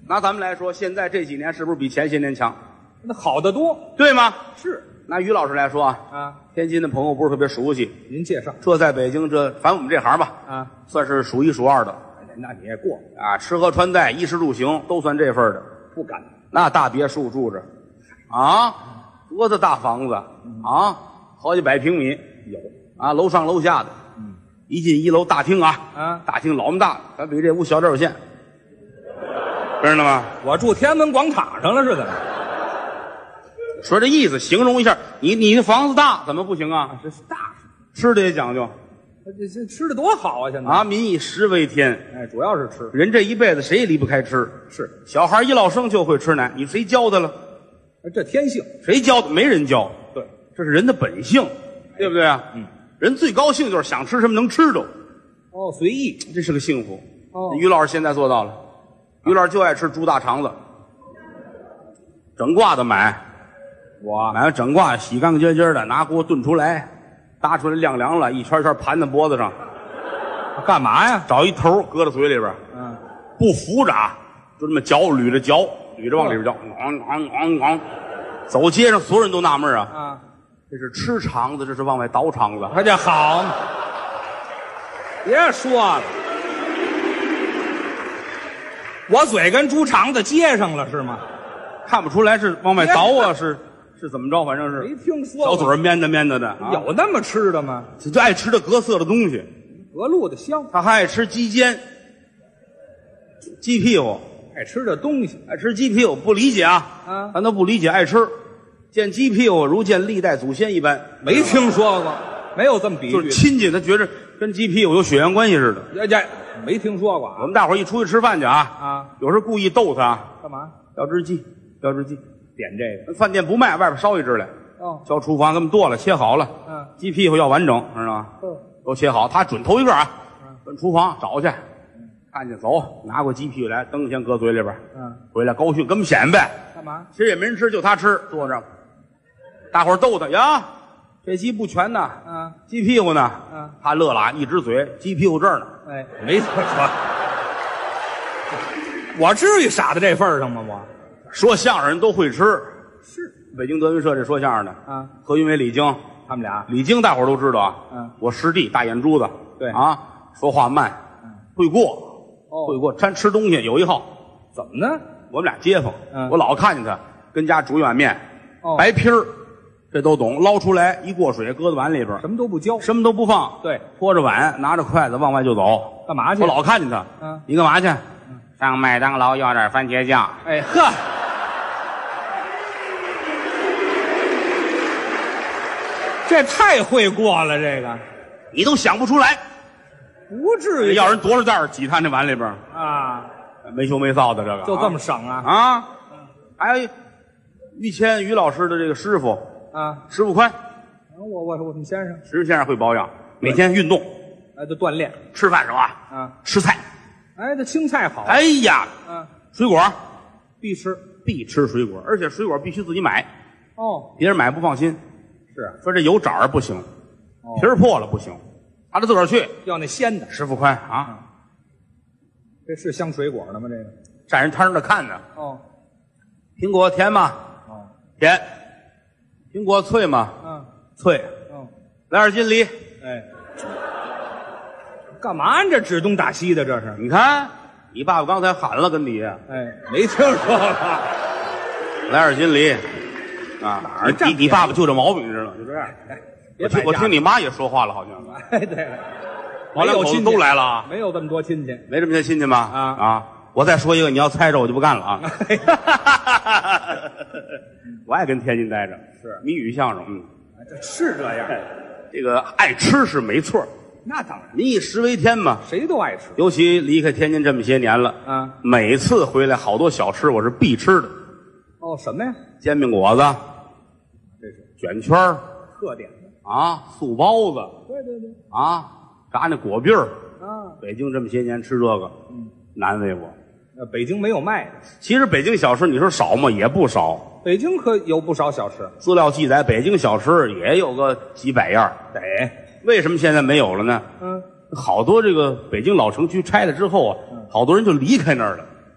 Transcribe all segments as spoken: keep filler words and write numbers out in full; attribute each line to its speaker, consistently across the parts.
Speaker 1: 拿咱们来说，现在这几年是不是比前些年强？
Speaker 2: 那好得多。
Speaker 1: 对吗？
Speaker 2: 是
Speaker 1: 拿于老师来说啊，
Speaker 2: 啊，
Speaker 1: 天津的朋友不是特别熟悉，
Speaker 2: 您介绍
Speaker 1: 这在北京这，反正我们这行吧，
Speaker 2: 啊，
Speaker 1: 算是数一数二的
Speaker 2: 那你也过
Speaker 1: 啊，吃喝穿戴、衣食住行都算这份儿的。
Speaker 2: 不敢。
Speaker 1: 那大别墅住着，啊，多大大房子啊，好几百平米
Speaker 2: 有
Speaker 1: 啊，楼上楼下的。
Speaker 2: 嗯，
Speaker 1: 一进一楼大厅啊，
Speaker 2: 啊，
Speaker 1: 大厅老么大，咱比这屋小点有限，知道吗？
Speaker 2: 我住天安门广场上了是怎么？
Speaker 1: 说这意思，形容一下，你你的房子大怎么不行啊？
Speaker 2: 这是大事，
Speaker 1: 吃的也讲究
Speaker 2: 这这吃的多好啊！现在
Speaker 1: 啊，民以食为天，
Speaker 2: 哎，主要是吃。
Speaker 1: 人这一辈子谁也离不开吃。
Speaker 2: 是，
Speaker 1: 小孩一落生就会吃奶，你谁教他了？
Speaker 2: 这天性。
Speaker 1: 谁教的？没人教，
Speaker 2: 对，
Speaker 1: 这是人的本性，对不对啊？
Speaker 2: 嗯，
Speaker 1: 人最高兴就是想吃什么能吃着，
Speaker 2: 哦，随意。
Speaker 1: 这是个幸福。
Speaker 2: 哦
Speaker 1: 于老师现在做到了，于老师就爱吃猪大肠子，整挂的买，
Speaker 2: 我
Speaker 1: 买完整挂洗干干净净的，拿锅炖出来，搭出来晾凉了，一圈圈盘在脖子上，
Speaker 2: 干嘛呀？
Speaker 1: 找一头搁到嘴里边，
Speaker 2: 嗯，
Speaker 1: 不扶着啊，就这么嚼，捋着嚼，捋着往里边嚼，昂昂昂昂，走街上所有人都纳闷啊，
Speaker 2: 啊，
Speaker 1: 这是吃肠子，这是往外倒肠子。
Speaker 2: 他这好嘛？别说了，我嘴跟猪肠子接上了是吗？
Speaker 1: 看不出来是往外倒啊，是是怎么着？反正是
Speaker 2: 没听说
Speaker 1: 小
Speaker 2: 过。
Speaker 1: 嘴儿面的面的的，啊
Speaker 2: 有那么吃的吗？
Speaker 1: 就爱吃这各色的东西。
Speaker 2: 隔路的香，
Speaker 1: 他还爱吃鸡尖、鸡屁股，
Speaker 2: 爱吃的东西
Speaker 1: 爱吃鸡屁股，不理解啊，
Speaker 2: 啊，
Speaker 1: 咱都不理解，爱吃，见鸡屁股如见历代祖先一般，
Speaker 2: 没听说过，没有这么比喻
Speaker 1: 就是
Speaker 2: 的。
Speaker 1: 亲戚，他觉着跟鸡屁股有血缘关系似的。
Speaker 2: 呀呀，没听说过啊
Speaker 1: 我们大伙儿一出去吃饭去啊，
Speaker 2: 啊！
Speaker 1: 有时候故意逗他，
Speaker 2: 干嘛
Speaker 1: 要只鸡，要只鸡，
Speaker 2: 点这个？
Speaker 1: 饭店不卖，外边烧一只来，
Speaker 2: 哦，
Speaker 1: 叫厨房给我们剁了，切好了，
Speaker 2: 嗯，
Speaker 1: 鸡屁股要完整，知道吗？
Speaker 2: 嗯，
Speaker 1: 都切好，他准头一个啊，奔厨房找去，看见走，拿过鸡屁股来，蹬先搁嘴里边，
Speaker 2: 嗯，
Speaker 1: 回来高兴，跟我们显摆。
Speaker 2: 干嘛？
Speaker 1: 其实也没人吃，就他吃，坐着，大伙儿逗他呀，这鸡不全呢，
Speaker 2: 啊，
Speaker 1: 鸡屁股呢，
Speaker 2: 嗯，
Speaker 1: 他乐了啊，一只嘴，鸡屁股这儿呢，
Speaker 2: 哎，没听说。我至于傻到这份儿上吗？我
Speaker 1: 说相声人都会吃，
Speaker 2: 是
Speaker 1: 北京德云社这说相声的，
Speaker 2: 啊，
Speaker 1: 何云伟、李菁，
Speaker 2: 他们俩
Speaker 1: 李菁大伙儿都知道啊，
Speaker 2: 嗯，
Speaker 1: 我师弟大眼珠子，
Speaker 2: 对
Speaker 1: 啊，说话慢，会过，
Speaker 2: 哦
Speaker 1: 会过，咱吃东西有一号，
Speaker 2: 怎么呢？
Speaker 1: 我们俩街坊，
Speaker 2: 嗯
Speaker 1: 我老看见他跟家煮一碗面，
Speaker 2: 哦
Speaker 1: 白皮儿，这都懂，捞出来一过水，搁在碗里边，
Speaker 2: 什么都不教，
Speaker 1: 什么都不放，
Speaker 2: 对，
Speaker 1: 拖着碗，拿着筷子往外就走，
Speaker 2: 干嘛去？
Speaker 1: 我老看见他，
Speaker 2: 嗯，
Speaker 1: 你干嘛去？上麦当劳要点番茄酱。
Speaker 2: 哎呵，这太会过了，这个
Speaker 1: 你都想不出来，
Speaker 2: 不至于
Speaker 1: 要人多少袋儿挤他那碗里边，
Speaker 2: 啊，
Speaker 1: 没羞没臊的这个，
Speaker 2: 就这么省啊
Speaker 1: 啊？还有于谦于老师的这个师傅
Speaker 2: 啊！
Speaker 1: 石富宽，
Speaker 2: 我我我们先生
Speaker 1: 石先生会保养，每天运动，
Speaker 2: 哎，就锻炼
Speaker 1: 吃饭时候啊
Speaker 2: 啊，
Speaker 1: 吃菜，
Speaker 2: 哎，这青菜好，
Speaker 1: 哎呀，
Speaker 2: 嗯，
Speaker 1: 水果
Speaker 2: 必吃
Speaker 1: 必吃水果，而且水果必须自己买，
Speaker 2: 哦，
Speaker 1: 别人买不放心，
Speaker 2: 是
Speaker 1: 说这有褶儿不行，
Speaker 2: 哦
Speaker 1: 皮儿破了不行，他得自个儿去。
Speaker 2: 要那鲜的，
Speaker 1: 石富宽啊，
Speaker 2: 这是香水果的吗？这个
Speaker 1: 站人摊儿那看呢，
Speaker 2: 哦
Speaker 1: 苹果甜吗？
Speaker 2: 哦
Speaker 1: 甜。苹果脆吗？
Speaker 2: 嗯
Speaker 1: 脆。
Speaker 2: 嗯，
Speaker 1: 来点金梨，
Speaker 2: 哎，干嘛这指东打西的这是？
Speaker 1: 你看你爸爸刚才喊了跟底下，
Speaker 2: 哎，没听说过。
Speaker 1: 来点金梨啊！
Speaker 2: 哪儿占
Speaker 1: 你你爸爸就这毛病，你知道吗？就这样。
Speaker 2: 哎，
Speaker 1: 我听我听你妈也说话了，好像
Speaker 2: 哎，对，
Speaker 1: 我两口子都来了啊，
Speaker 2: 没有这么多亲戚。
Speaker 1: 没这么些亲戚吗？
Speaker 2: 啊
Speaker 1: 啊！我再说一个，你要猜着我就不干了啊！我爱跟天津待着，
Speaker 2: 是
Speaker 1: 谜语相声，嗯，
Speaker 2: 这是这样，
Speaker 1: 这个爱吃是没错，
Speaker 2: 那当然，
Speaker 1: 民以食为天嘛。
Speaker 2: 谁都爱吃
Speaker 1: 尤其离开天津这么些年了，
Speaker 2: 啊。
Speaker 1: 每次回来好多小吃我是必吃的，
Speaker 2: 哦，什么呀？
Speaker 1: 煎饼果子、
Speaker 2: 这是
Speaker 1: 卷圈儿
Speaker 2: 特点的。
Speaker 1: 啊，素包子
Speaker 2: 对对对，
Speaker 1: 啊，炸那果篦儿。
Speaker 2: 啊，
Speaker 1: 北京这么些年吃这个，
Speaker 2: 嗯，
Speaker 1: 难为我。
Speaker 2: 呃，北京没有卖的，
Speaker 1: 其实北京小吃你说少吗？也不少。
Speaker 2: 北京可有不少小吃。
Speaker 1: 资料记载，北京小吃也有个几百样。
Speaker 2: 得，
Speaker 1: 为什么现在没有了呢？
Speaker 2: 嗯，
Speaker 1: 好多这个北京老城区拆了之后啊，好多人就离开那儿了，
Speaker 2: 对，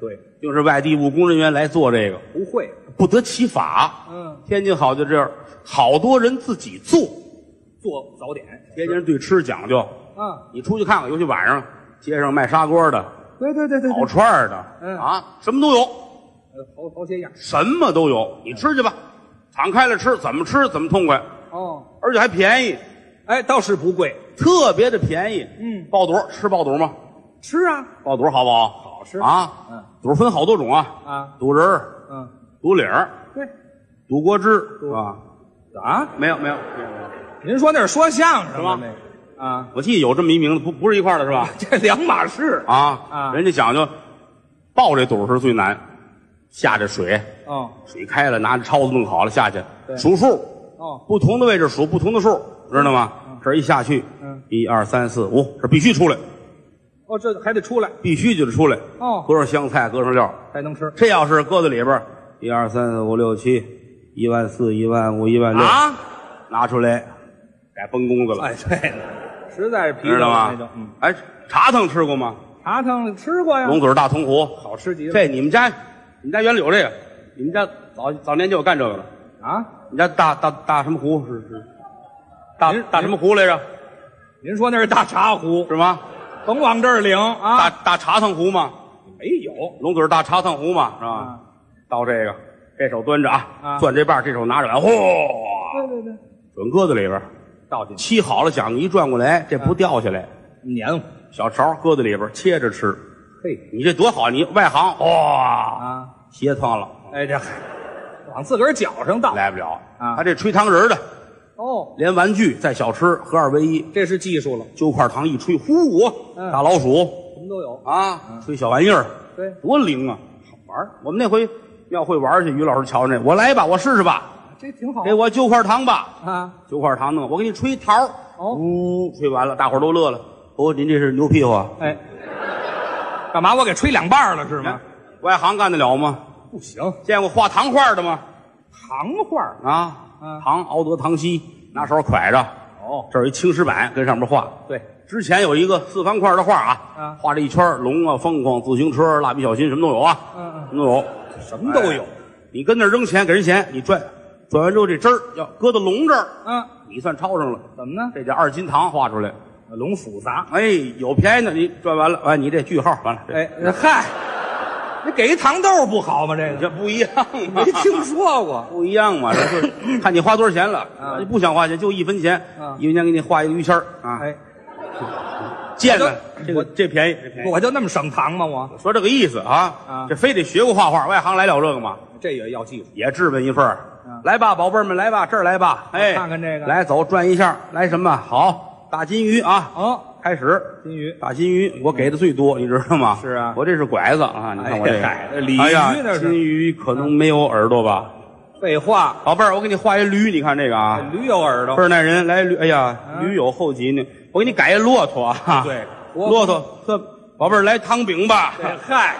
Speaker 1: 就是外地务工人员来做这个，
Speaker 2: 不会。
Speaker 1: 不得其法。
Speaker 2: 嗯，
Speaker 1: 天津好就这样，好多人自己做。
Speaker 2: 做早点。
Speaker 1: 天津人对吃讲究。
Speaker 2: 啊，
Speaker 1: 你出去看看，尤其晚上街上卖砂锅的、
Speaker 2: 对对对对，
Speaker 1: 烤串儿的，
Speaker 2: 嗯
Speaker 1: 啊，什么都有，
Speaker 2: 呃，好好些样。
Speaker 1: 什么都有，你吃去吧，敞开了吃，怎么吃怎么痛快，
Speaker 2: 哦，
Speaker 1: 而且还便宜，
Speaker 2: 哎，倒是不贵。
Speaker 1: 特别的便宜。
Speaker 2: 嗯，
Speaker 1: 爆肚吃爆肚吗？
Speaker 2: 吃啊，
Speaker 1: 爆肚好不好？
Speaker 2: 好吃
Speaker 1: 啊。
Speaker 2: 嗯，
Speaker 1: 肚分好多种啊，
Speaker 2: 啊，
Speaker 1: 肚仁儿、
Speaker 2: 嗯，
Speaker 1: 肚里儿、
Speaker 2: 对，
Speaker 1: 肚锅汁是吧？
Speaker 2: 啊，
Speaker 1: 没有没有没有没有，
Speaker 2: 您说那是说相声
Speaker 1: 是吗
Speaker 2: 的那个啊？
Speaker 1: 我记得有这么一名字，不不是一块儿的是吧？
Speaker 2: 这两码事。
Speaker 1: 啊
Speaker 2: 啊
Speaker 1: 人家讲究爆这肚是最难，下这水，
Speaker 2: 哦
Speaker 1: 水开了，拿着抄子弄好了下去
Speaker 2: 对
Speaker 1: 数数，
Speaker 2: 哦，
Speaker 1: 不同的位置数不同的数，知道吗？这儿一下去，
Speaker 2: 嗯，
Speaker 1: 一二三四五，这必须出来，
Speaker 2: 哦，这还得出来
Speaker 1: 必须就得出来。
Speaker 2: 哦，
Speaker 1: 搁上香菜，搁上料，
Speaker 2: 才能吃
Speaker 1: 这要是搁在里边儿，一二三四五六七，一万四，一万五，一万六，
Speaker 2: 啊！
Speaker 1: 拿出来，该崩弓子了，
Speaker 2: 哎，对了，实在是皮
Speaker 1: 知道
Speaker 2: 那就
Speaker 1: 吗？
Speaker 2: 嗯，
Speaker 1: 哎，茶汤吃过吗？
Speaker 2: 茶汤吃过呀，
Speaker 1: 龙嘴大铜壶，
Speaker 2: 好吃极了。
Speaker 1: 这你们家，你们家原来有这个，你们家早早年就有干这个了。
Speaker 2: 啊，
Speaker 1: 你家大大大什么壶是是？大
Speaker 2: 您
Speaker 1: 大什么壶来着？
Speaker 2: 您说那是大茶壶，
Speaker 1: 是吗？
Speaker 2: 甭往这儿领啊。
Speaker 1: 大大茶汤壶吗？
Speaker 2: 没有
Speaker 1: 龙嘴大茶汤壶嘛，是吧？
Speaker 2: 啊，
Speaker 1: 倒这个，这手端着啊，
Speaker 2: 啊
Speaker 1: 攥这把，这手拿着碗，嚯，
Speaker 2: 对对对，
Speaker 1: 准搁在里边，
Speaker 2: 倒进去
Speaker 1: 沏好了，讲究一转过来，这不掉下来。
Speaker 2: 黏糊。
Speaker 1: 小勺搁在里边，切着吃。
Speaker 2: 嘿
Speaker 1: 你这多好，你外行哇，
Speaker 2: 啊，
Speaker 1: 斜蹭了，
Speaker 2: 哎这往自个儿脚上倒。
Speaker 1: 来不了
Speaker 2: 啊
Speaker 1: 他这吹糖人的，
Speaker 2: 哦，
Speaker 1: 连玩具带小吃合二为一，
Speaker 2: 这是技术了，
Speaker 1: 揪块糖一吹，呼我
Speaker 2: 嗯
Speaker 1: 大老鼠
Speaker 2: 什么都有。
Speaker 1: 啊，吹小玩意儿，
Speaker 2: 对，
Speaker 1: 多灵啊，好玩儿。我们那回庙会玩去，于老师瞧着那，我来吧，我试试吧，
Speaker 2: 这挺好
Speaker 1: 给我揪块糖吧，
Speaker 2: 啊。
Speaker 1: 揪块糖弄，我给你吹桃儿，
Speaker 2: 哦，
Speaker 1: 呜，吹完了，大伙儿都乐了。哦，您这是牛屁股啊？
Speaker 2: 哎，干嘛我给吹两半了是吗？
Speaker 1: 外行干得了吗？
Speaker 2: 不行，
Speaker 1: 见过画糖画的吗？
Speaker 2: 糖画儿
Speaker 1: 啊，
Speaker 2: 嗯
Speaker 1: 糖熬得糖稀，拿手蒯着，
Speaker 2: 哦，
Speaker 1: 这儿有一青石板跟上面画。
Speaker 2: 对，
Speaker 1: 之前有一个四方块的画啊，
Speaker 2: 啊
Speaker 1: 画这一圈龙啊、凤凰、自行车、蜡笔小新什么都有啊，
Speaker 2: 嗯嗯，
Speaker 1: 什么都有，
Speaker 2: 什么都有
Speaker 1: 哎。你跟那儿扔钱给人钱，你转转完之后这汁儿要搁到龙这儿，
Speaker 2: 嗯，
Speaker 1: 你算抄上了，
Speaker 2: 怎么呢？
Speaker 1: 这叫二斤糖画出来。
Speaker 2: 龙复杂。
Speaker 1: 哎，有便宜的你转完了，哎，你这句号完了，这
Speaker 2: 哎，嗨，你给一糖豆不好吗？这个
Speaker 1: 这不一样嘛，
Speaker 2: 没听说过。
Speaker 1: 不一样嘛，这就是看你花多少钱了。
Speaker 2: 啊
Speaker 1: 你不想花钱就一分钱，
Speaker 2: 啊
Speaker 1: 一分钱给你画一个于谦儿啊，
Speaker 2: 哎，
Speaker 1: 贱的
Speaker 2: 我
Speaker 1: 这个这便宜，这便宜。
Speaker 2: 我就那么省糖吗？我
Speaker 1: 说这个意思啊，
Speaker 2: 啊
Speaker 1: 这非得学过画画，外行来了这个嘛，
Speaker 2: 这也要技术。
Speaker 1: 也质问一份儿
Speaker 2: 啊
Speaker 1: 来吧，宝贝儿们，来吧，这儿来吧，哎，
Speaker 2: 看看这个
Speaker 1: 来走转一下，来什么？好，大金鱼啊，
Speaker 2: 哦，
Speaker 1: 开始。
Speaker 2: 金鱼
Speaker 1: 大金鱼，我给的最多，你知道吗？
Speaker 2: 是啊
Speaker 1: 我这是拐子啊！你看我这个，
Speaker 2: 哎嗨鲤鱼
Speaker 1: 哎呀
Speaker 2: 那是
Speaker 1: 金鱼可能没有耳朵吧？
Speaker 2: 废话，
Speaker 1: 宝贝儿，我给你画一驴，你看这个啊，
Speaker 2: 驴有耳朵。
Speaker 1: 倍儿耐人。来驴，哎呀，
Speaker 2: 啊
Speaker 1: 驴有后脊呢，我给你改一骆驼啊。
Speaker 2: 对
Speaker 1: 骆驼，这宝贝儿来糖饼吧。
Speaker 2: 这嗨，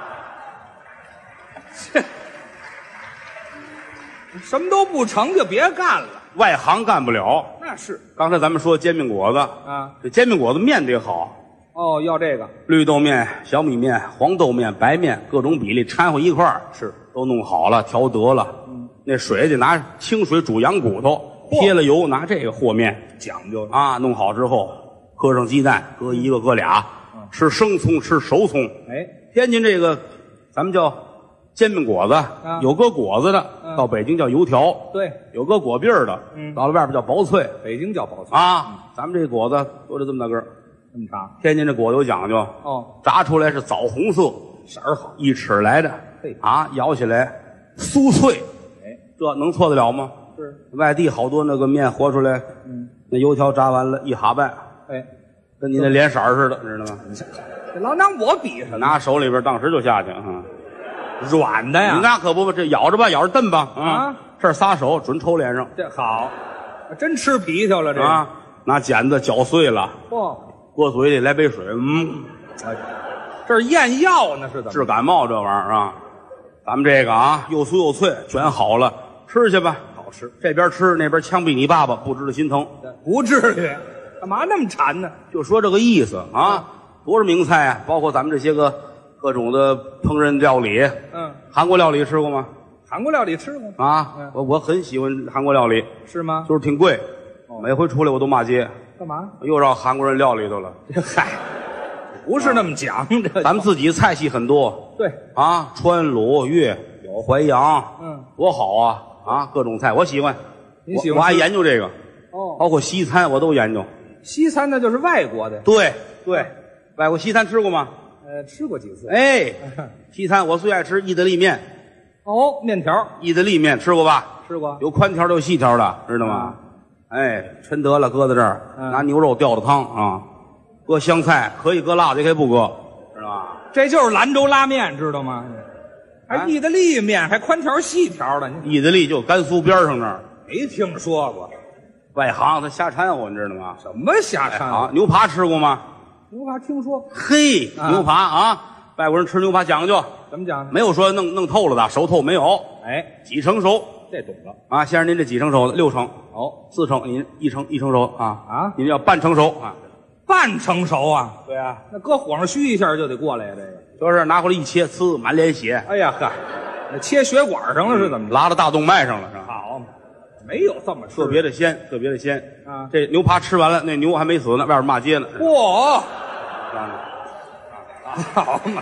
Speaker 2: 这什么都不成就别干了。
Speaker 1: 外行干不了。
Speaker 2: 那是
Speaker 1: 刚才咱们说煎饼果子，
Speaker 2: 啊，
Speaker 1: 这煎饼果子面得好，
Speaker 2: 哦，要这个
Speaker 1: 绿豆面、小米面、黄豆面、白面，各种比例掺和一块儿，
Speaker 2: 是
Speaker 1: 都弄好了，调得了。嗯，那水得拿清水煮羊骨头，
Speaker 2: 嚯
Speaker 1: 贴了油，拿这个和面
Speaker 2: 讲究了。
Speaker 1: 啊，弄好之后，搁上鸡蛋，搁一个搁俩，吃生葱，吃熟葱。
Speaker 2: 哎，
Speaker 1: 天津这个，咱们叫煎饼果子，
Speaker 2: 啊
Speaker 1: 有搁果子的，
Speaker 2: 嗯
Speaker 1: 到北京叫油条；
Speaker 2: 对，
Speaker 1: 有搁果篦儿的，
Speaker 2: 嗯
Speaker 1: 到了外边叫薄脆
Speaker 2: 北京叫薄脆，
Speaker 1: 啊。咱们这果子都得这么大个儿，
Speaker 2: 这么长。
Speaker 1: 天津这果子有讲究，
Speaker 2: 哦，
Speaker 1: 炸出来是枣红色，
Speaker 2: 色儿好。
Speaker 1: 一尺来的
Speaker 2: 嘿，
Speaker 1: 啊，咬起来酥脆，
Speaker 2: 哎，
Speaker 1: 这能错得了吗？
Speaker 2: 是，
Speaker 1: 外地好多那个面和出来，
Speaker 2: 嗯，
Speaker 1: 那油条炸完了，一哈半，
Speaker 2: 哎，
Speaker 1: 跟你那脸色儿似的，知道吗？
Speaker 2: 这老拿我比什么？
Speaker 1: 拿手里边当时就下去啊。
Speaker 2: 软的呀？
Speaker 1: 你那可不吧，这咬着吧，咬着蹬吧，
Speaker 2: 啊，
Speaker 1: 这儿撒手准抽脸上
Speaker 2: 这好，真吃皮条了这个。
Speaker 1: 啊，拿剪子搅碎了，
Speaker 2: 嚯，
Speaker 1: 搁嘴里来杯水，嗯，
Speaker 2: 哎，这是验药呢是怎么？
Speaker 1: 治感冒这玩意儿啊。咱们这个啊，又酥又脆，卷好了，吃去吧，
Speaker 2: 好吃，
Speaker 1: 这边吃那边枪毙你爸爸，不知道心疼。
Speaker 2: 不至于，干嘛那么馋呢？
Speaker 1: 就说这个意思啊，多少名菜啊，包括咱们这些个各种的烹饪料理。
Speaker 2: 嗯，
Speaker 1: 韩国料理吃过吗？
Speaker 2: 韩国料理吃过
Speaker 1: 啊，
Speaker 2: 嗯、
Speaker 1: 我我很喜欢韩国料理。
Speaker 2: 是吗？
Speaker 1: 就是挺贵，
Speaker 2: 哦、
Speaker 1: 每回出来我都骂街。
Speaker 2: 干嘛？
Speaker 1: 又让韩国人料理头了。
Speaker 2: 嗨，不是那么讲。啊、这
Speaker 1: 咱们自己菜系很多。
Speaker 2: 对
Speaker 1: 啊，川鲁粤有淮扬，
Speaker 2: 嗯，
Speaker 1: 多好啊！啊，各种菜我喜欢。
Speaker 2: 你喜欢？
Speaker 1: 我, 我还研究这个。
Speaker 2: 哦，
Speaker 1: 包括西餐我都研究。
Speaker 2: 西餐那就是外国的。
Speaker 1: 对对，外国西餐吃过吗？
Speaker 2: 呃，吃过几次。
Speaker 1: 哎，西餐我最爱吃意大利面。
Speaker 2: 哦，面条。
Speaker 1: 意大利面吃过吧？
Speaker 2: 吃过。
Speaker 1: 有宽条的有细条的，知道吗？嗯、哎，抻得了搁在这儿，嗯、拿牛肉吊的汤啊，搁香菜，可以搁辣的，也可以不搁，知道吧？
Speaker 2: 这就是兰州拉面，知道吗？还意大利面，还宽条细条的。
Speaker 1: 意大利就甘肃边上那儿。
Speaker 2: 没听说过。
Speaker 1: 外行他瞎掺和，你知道吗？
Speaker 2: 什么瞎掺和？
Speaker 1: 牛扒吃过吗？
Speaker 2: 牛扒听说。
Speaker 1: 嘿，啊、牛扒啊，外国人吃牛扒讲究。
Speaker 2: 怎么讲呢？
Speaker 1: 没有说弄弄透了的，熟透没有。
Speaker 2: 哎，
Speaker 1: 几成熟？
Speaker 2: 这懂了
Speaker 1: 啊，先生您这几成熟的？六成。
Speaker 2: 哦，
Speaker 1: 四成，您一成一成熟啊
Speaker 2: 啊，
Speaker 1: 您要半成熟啊。
Speaker 2: 半成熟啊？
Speaker 1: 对啊，
Speaker 2: 那搁火上虚一下就得过来呀，这个。
Speaker 1: 就是拿回来一切，呲，满脸血。
Speaker 2: 哎呀呵，那切血管上了是怎么着？
Speaker 1: 拉到大动脉上了是吧？
Speaker 2: 好嘛，没有这么吃，
Speaker 1: 特别的鲜，特别的鲜
Speaker 2: 啊！
Speaker 1: 这牛扒吃完了，那牛还没死呢，外边骂街呢。
Speaker 2: 嚯！
Speaker 1: 啊，
Speaker 2: 好嘛，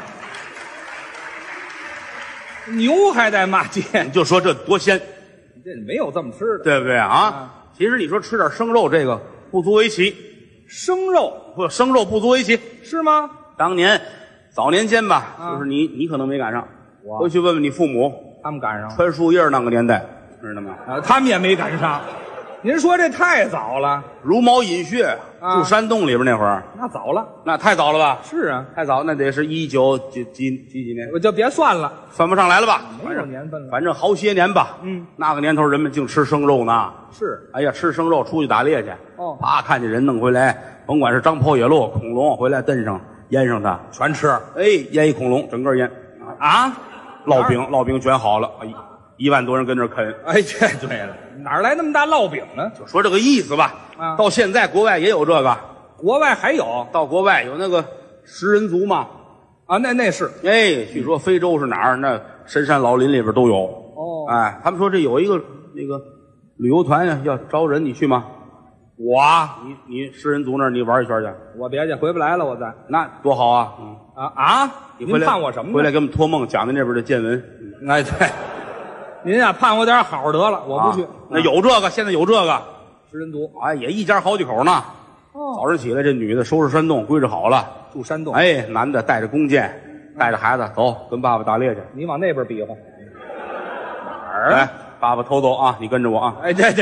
Speaker 2: 牛还在骂街，
Speaker 1: 你就说这多鲜，
Speaker 2: 这没有这么吃的，
Speaker 1: 对不对啊？啊其实你说吃点生肉，这个不足为奇。
Speaker 2: 生肉
Speaker 1: 不，生肉不足为奇，
Speaker 2: 是吗？
Speaker 1: 当年早年间吧，
Speaker 2: 啊、
Speaker 1: 就是你你可能没赶上，
Speaker 2: 我
Speaker 1: 回去问问你父母，
Speaker 2: 他们赶上了
Speaker 1: 穿树叶那个年代，知道吗？
Speaker 2: 啊，他们也没赶上。您说这太早了，
Speaker 1: 茹毛饮血，
Speaker 2: 啊、
Speaker 1: 住山洞里边那会儿，
Speaker 2: 那早了，
Speaker 1: 那太早了吧？
Speaker 2: 是啊，
Speaker 1: 太早，那得是一九几几几几年，
Speaker 2: 我就别算了，
Speaker 1: 算不上来了吧？
Speaker 2: 没有年份了，
Speaker 1: 反正好些年吧。
Speaker 2: 嗯，
Speaker 1: 那个年头人们净吃生肉呢。
Speaker 2: 是，
Speaker 1: 哎呀，吃生肉出去打猎去，
Speaker 2: 哦，
Speaker 1: 啪看见人弄回来，甭管是张袍野鹿、恐龙，回来炖上腌上它，
Speaker 2: 全吃。
Speaker 1: 哎，腌一恐龙，整个腌
Speaker 2: 啊，
Speaker 1: 烙饼烙饼卷好了，哎，一万多人跟这啃。
Speaker 2: 哎，这对了，哪来那么大烙饼呢？
Speaker 1: 就说这个意思吧。
Speaker 2: 啊，
Speaker 1: 到现在国外也有这个，
Speaker 2: 国外还有，
Speaker 1: 到国外有那个食人族嘛。
Speaker 2: 啊，那那是，
Speaker 1: 哎，据说非洲是哪儿？那深山老林里边都有。
Speaker 2: 哦，
Speaker 1: 哎，他们说这有一个那个旅游团呀，要招人，你去吗？
Speaker 2: 我，
Speaker 1: 你你食人族那儿你玩一圈去？
Speaker 2: 我别去，回不来了，我再。
Speaker 1: 那多好啊！嗯
Speaker 2: 啊啊！
Speaker 1: 你回来
Speaker 2: 盼我什么呢？
Speaker 1: 回来给我们托梦，讲的那边的见闻。
Speaker 2: 哎，对，您呀盼我点好得了，我不去。
Speaker 1: 啊、那有这个，现在有这个
Speaker 2: 食人族，
Speaker 1: 哎，也一家好几口呢。
Speaker 2: 哦，
Speaker 1: 早上起来，这女的收拾山洞，归置好了，
Speaker 2: 住山洞。
Speaker 1: 哎，男的带着弓箭，带着孩子走，跟爸爸打猎去。
Speaker 2: 你往那边比划。哪儿？
Speaker 1: 来，爸爸偷走啊，你跟着我啊。
Speaker 2: 哎，这这，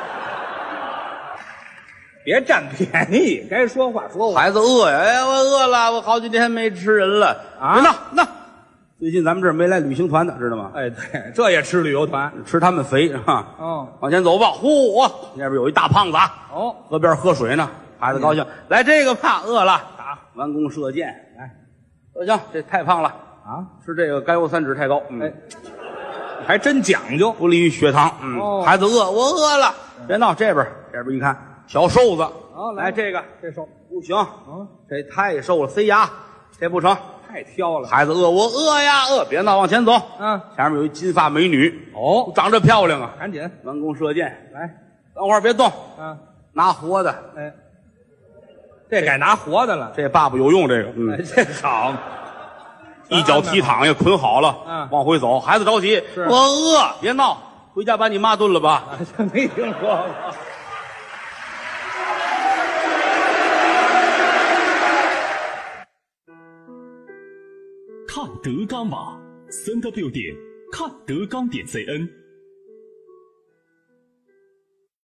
Speaker 2: 别占便宜，该说话说话。
Speaker 1: 孩子饿呀，哎，我饿了，我好几天没吃人了
Speaker 2: 啊！
Speaker 1: 那那，最近咱们这儿没来旅行团的，知道吗？
Speaker 2: 哎，对，这也吃旅游团，
Speaker 1: 吃他们肥是吧？
Speaker 2: 哦，
Speaker 1: 往前走吧。嚯，那边有一大胖子啊，
Speaker 2: 哦，
Speaker 1: 河边喝水呢。孩子高兴，嗯、来这个吧，饿了，
Speaker 2: 打
Speaker 1: 弯弓射箭，来，不行，这太胖了
Speaker 2: 啊！
Speaker 1: 吃这个甘油三酯太高，嗯、
Speaker 2: 哎，还真讲究，
Speaker 1: 不利于血糖。嗯，
Speaker 2: 哦、
Speaker 1: 孩子饿，我饿了，别闹，这边这边一看，小瘦子，
Speaker 2: 哦，
Speaker 1: 来这个，
Speaker 2: 这瘦
Speaker 1: 不行，
Speaker 2: 嗯，
Speaker 1: 这太瘦了，塞牙，这不成，
Speaker 2: 太挑了。
Speaker 1: 孩子饿，我饿呀，饿，别闹，往前走。
Speaker 2: 嗯，
Speaker 1: 前面有一金发美女，
Speaker 2: 哦，
Speaker 1: 长得漂亮啊，
Speaker 2: 赶紧
Speaker 1: 弯弓射箭，
Speaker 2: 来，
Speaker 1: 等会儿别动，
Speaker 2: 嗯，
Speaker 1: 拿活的，
Speaker 2: 哎。这改拿活的了，
Speaker 1: 这爸爸有用，这个，嗯，
Speaker 2: 哎、这好，
Speaker 1: 一脚踢躺下，捆好了，
Speaker 2: 嗯，
Speaker 1: 往回走。孩子着急，我饿，别闹，回家把你妈炖了吧。
Speaker 2: 这没听说过。
Speaker 3: 看德纲网，三 w 点看德纲点 cn。